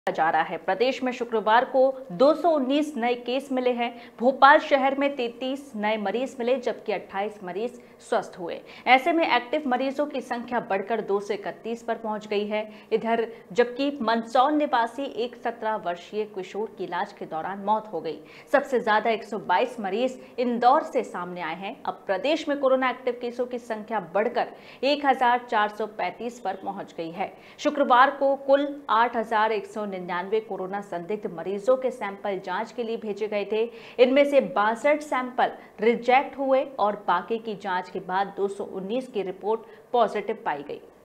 जा रहा है। प्रदेश में शुक्रवार को 219 नए केस मिले हैं। भोपाल शहर में 33 नए मरीज मिले, जबकि 28 मरीज स्वस्थ हुए। ऐसे में एक्टिव मरीजों की संख्या बढ़कर 231 पर पहुंच गई है। इधर जबकि मंदसौर निवासी एक 17 वर्षीय किशोर की इलाज के दौरान मौत हो गई। सबसे ज्यादा 122 मरीज इंदौर से सामने आए हैं। अब प्रदेश में कोरोना एक्टिव केसों की संख्या बढ़कर 1435 पर पहुंच गई है। शुक्रवार को कुल 8199 कोरोना संदिग्ध मरीजों के सैंपल जांच के लिए भेजे गए थे। इनमें से 62 सैंपल रिजेक्ट हुए और बाकी की जांच के बाद 219 की रिपोर्ट पॉजिटिव पाई गई।